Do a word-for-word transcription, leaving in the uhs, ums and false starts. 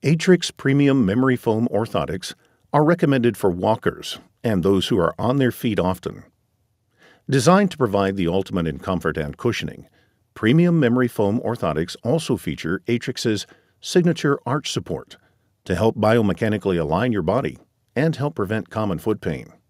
Aetrex Premium Memory Foam Orthotics are recommended for walkers and those who are on their feet often. Designed to provide the ultimate in comfort and cushioning, Premium Memory Foam Orthotics also feature Aetrex's signature arch support to help biomechanically align your body and help prevent common foot pain.